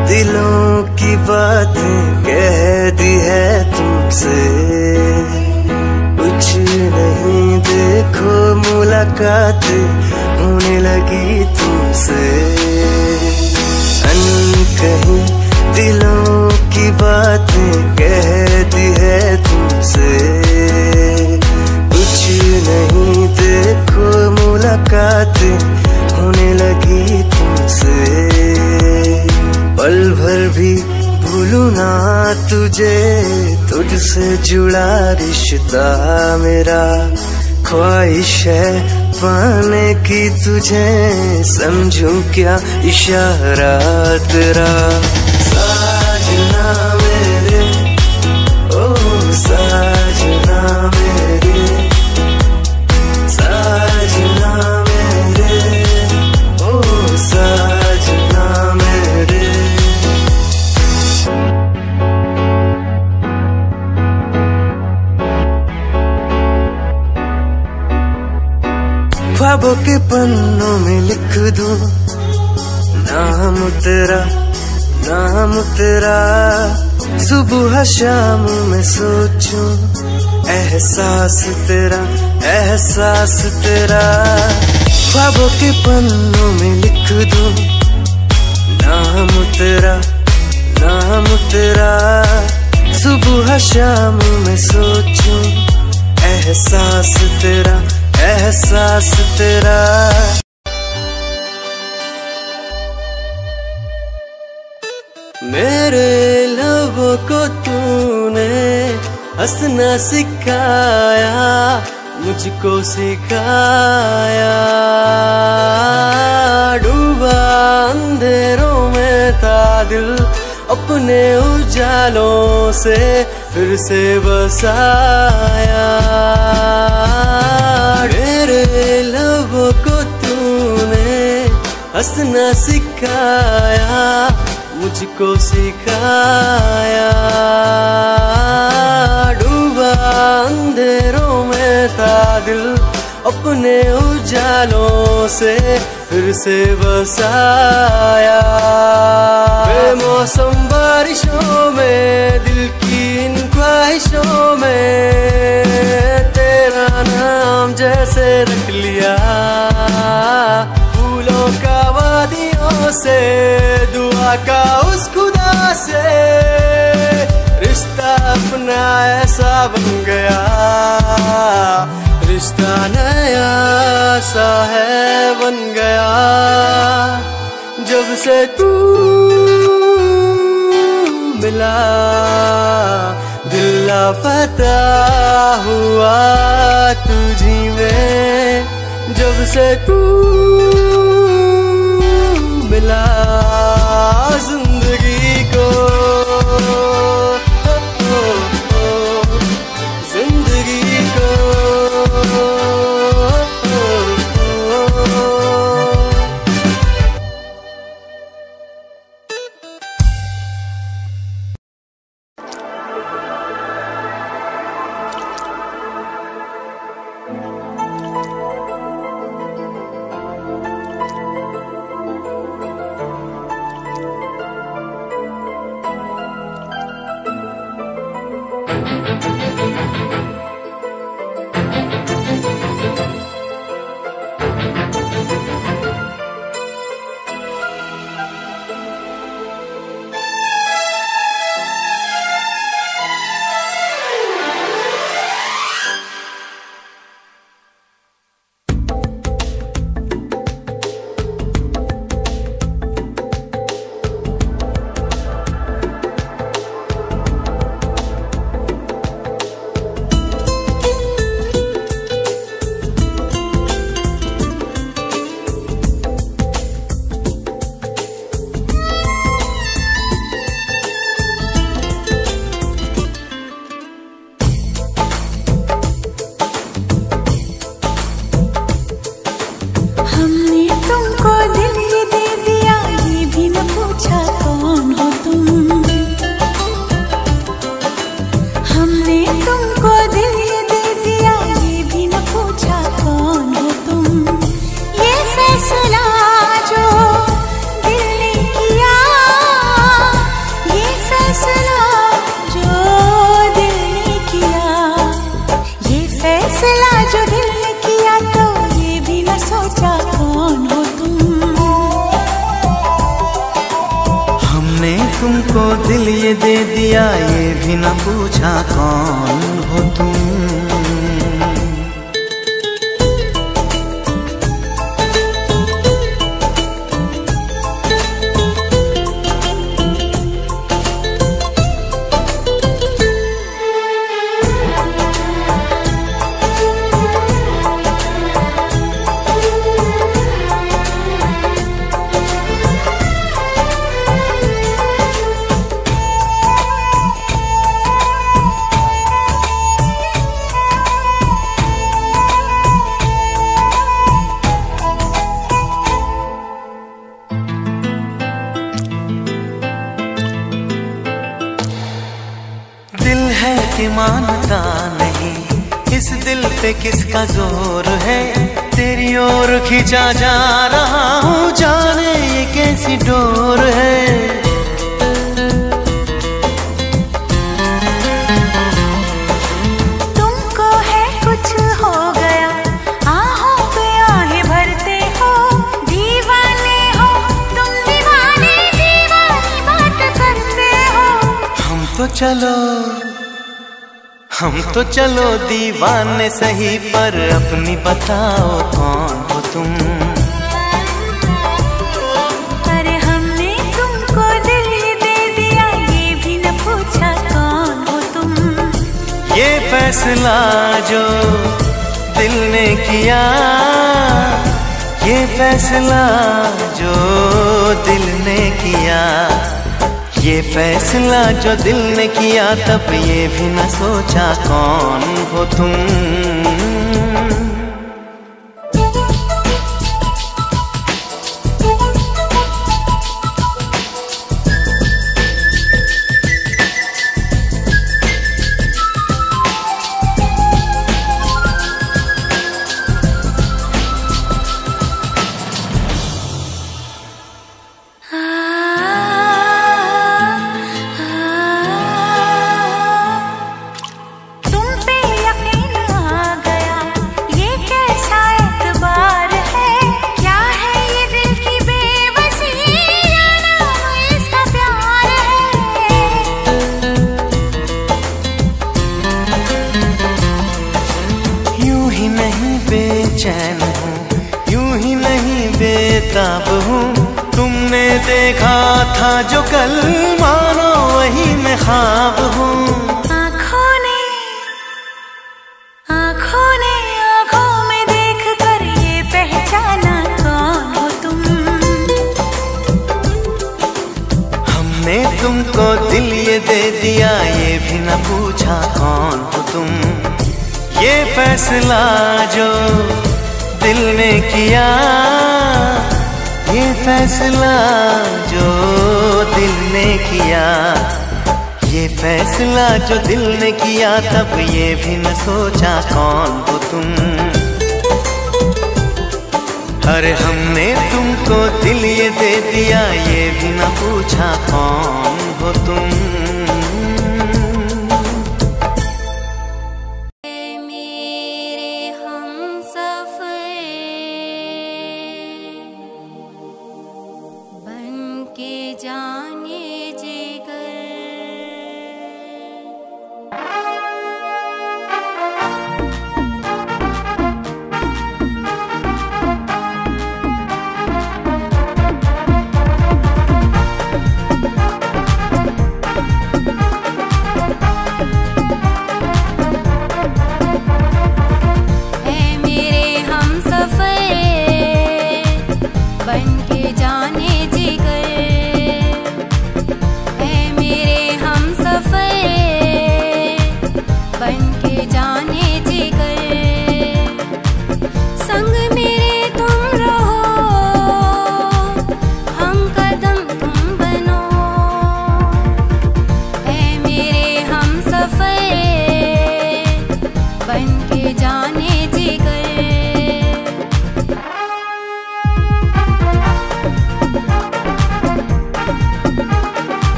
दिलों की बातें कह दी है तुमसे, कुछ नहीं देखो मुलाकात होने लगी तुमसे। अनकहीं दिलों की बातें कह दी है तुमसे, कुछ नहीं देखो मुलाकात होने लगी तुमसे। पल भर भी भूलू ना तुझे, तुझसे जुड़ा रिश्ता मेरा, ख्वाहिश है पाने की तुझे, समझूं क्या इशारा तेरा। साजना मेरे ओ साजना मेरे, साजना मेरे ओ साजना मेरे। ख्वाबों के पन्नों में लिख दूं नाम तेरा, नाम तेरा। सुबह शाम में सोचूं एहसास तेरा, एहसास तेरा। ख्वाबों के पन्नों में लिख दूं नाम तेरा, नाम तेरा। सुबह शाम में सोचूं एहसास तेरा, एहसास तेरा। मेरे लबों को तूने हंसना सिखाया, मुझको सिखाया। डूबा दिल अपने उजालों से फिर से बसाया। मेरे लबों को तूने हंसना सिखाया, मुझको सिखाया। डूबा अंधेरों में था दिल अपने उजालों से फिर से बसाया। बेमौसम बारिशों में दिल की इन ख्वाहिशों में तेरा नाम जैसे रख लिया। फूलों का वादियों से दुआ का उस खुदा से रिश्ता अपना ऐसा बन गया। रिश्ता नया सा है बन गया जब से तू मिला। दिल लापता हुआ तुझी में जब से तू मिला। जिंदगी को जिंदगी को तुमको दिल ये दे दिया, ये भी न पूछा कौन हो तुम। कि मानता नहीं इस दिल पे किसका जोर है, तेरी ओर खींचा जा रहा हूँ, जाने ये कैसी डोर है। तुमको है कुछ हो गया, आहों पे आहें भरते हो, दीवाने हो तुम, दीवाने दीवानी बात करते हो। हम तो चलो हम तो चलो दीवाने सही, पर अपनी बताओ कौन हो तुम। अरे हमने तुमको दिल दे दिया, ये भी न पूछा कौन हो तुम। ये फैसला जो दिल ने किया, ये फैसला जो दिल ने किया, ये फैसला जो दिल ने किया तब ये भी न सोचा कौन हो तुम। चैन हूँ यूं ही नहीं बेताब हूँ, तुमने देखा था जो कल मानो वही मैं ख्वाब हूँ। आँखों ने आँखों ने आँखों में देख कर ये पहचाना कौन हो तुम। हमने तुमको दिल ये दे दिया ये भी न पूछा कौन हो तुम। ये फैसला जो दिल ने किया, ये फैसला जो दिल ने किया, ये फैसला जो दिल ने किया तब ये भी न सोचा कौन हो तुम। अरे हमने तुमको दिल ये दे दिया ये भी न पूछा कौन हो तुम।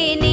लेने